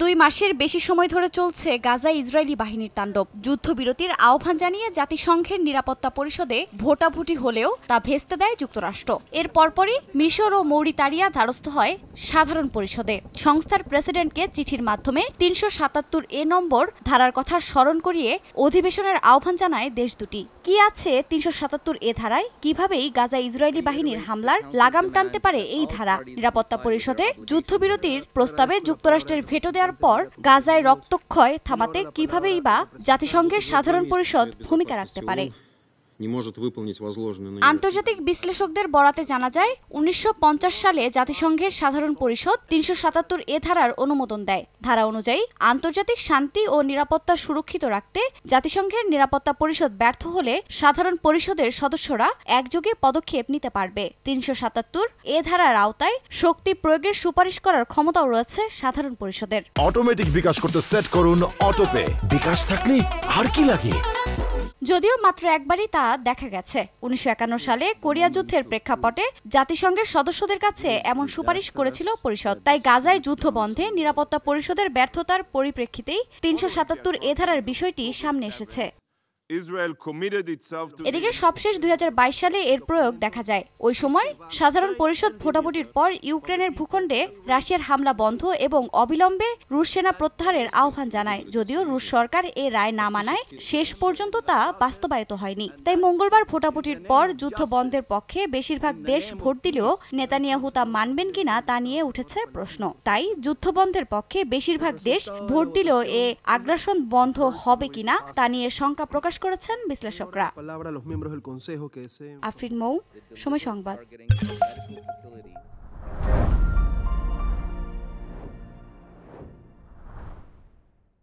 2 মাসের বেশি সময় ধরে চলছে গাজায় ইসরায়েলি বাহিনীর তাণ্ডব। যুদ্ধবিরতির আহ্বান জানিয়ে জাতিসংঘের নিরাপত্তা পরিষদে ভোটাভুটি হলেও তা ভেস্তে দেয় যুক্তরাষ্ট্র। এর পরপরই মিশর ও মৌরিতানিয়া দ্বারস্থ হয় সাধারণ পরিষদে। সংস্থার প্রেসিডেন্টকে চিঠির মাধ্যমে ৩৭৭এ নম্বর ধারার কথা স্মরণ করিয়ে অধিবেশনের আহ্বান জানায় দেশ দুটি। কি আছে ৩৭৭এ ধারায়? কিভাবেই গাজায় ইসরায়েলি বাহিনীর হামলার লাগাম টানতে পারে এই ধারা? নিরাপত্তা পরিষদে যুদ্ধবিরতির প্রস্তাবে যুক্তরাষ্ট্রের ভেটো দেওয়ার পর গাজায় রক্তক্ষয় থামাতে কিভাবেই বা জাতিসংঘের সাধারণ পরিষদ ভূমিকা রাখতে পারে? আন্তর্জাতিক বিশ্লেষকদের বরাতে জানা যায় ১৯৫০ সালে জাতিসংঘের সাধারণ পরিষদ ৩৭৭এ ধারার অনুমোদন দেয়। ধারা অনুযায়ী আন্তর্জাতিক শান্তি ও নিরাপত্তা সুরক্ষিত রাখতে জাতিসংঘের নিরাপত্তা পরিষদ ব্যর্থ হলে সাধারণ পরিষদের সদস্যরা একযোগে পদক্ষেপ নিতে পারবে। ৩৭৭এ ধারার আওতায় শক্তি প্রয়োগের সুপারিশ করার ক্ষমতাও রয়েছে সাধারণ পরিষদের। অটোমেটিক বিকাশ করতে সেট করুন অটোপে। বিকাশ থাকলে আর কি লাগে? যদিও মাত্র একবারই তা দেখা গেছে। ১৯৫১ সালে কোরিয়া যুদ্ধের প্রেক্ষাপটে জাতিসংঘের সদস্যদের কাছে এমন সুপারিশ করেছিল পরিষদ। তাই গাজায় যুদ্ধ বন্ধে নিরাপত্তা পরিষদের ব্যর্থতার পরিপ্রেক্ষিতেই ৩৭৭এ ধারার বিষয়টি সামনে এসেছে। এদিকে সবশেষ ২০২২ সালে এর প্রয়োগ দেখা যায়। ওই সময় সাধারণ পরিষদ ভোটাভুটির পর ইউক্রেনের ভূখণ্ডে রাশিয়ার হামলা বন্ধ এবং অবিলম্বে রুশ সেনা প্রত্যাহারের আহ্বান জানায়। যদিও রুশ সরকার এ রায় না মানায় শেষ পর্যন্ত তা বাস্তবায়িত হয়নি। তাই মঙ্গলবার ভোটাভুটির পর যুদ্ধ বন্ধের পক্ষে বেশিরভাগ দেশ ভোট দিলেও নেতানিয়াহু তা মানবেন কিনা তা নিয়ে উঠেছে প্রশ্ন। তাই যুদ্ধ বন্ধের পক্ষে বেশিরভাগ দেশ ভোট দিলেও এ আগ্রাসন বন্ধ হবে কিনা তা নিয়ে শঙ্কা প্রকাশ করেছেন বিশ্লেষকরা। আফরিন মৌ, সময় সংবাদ।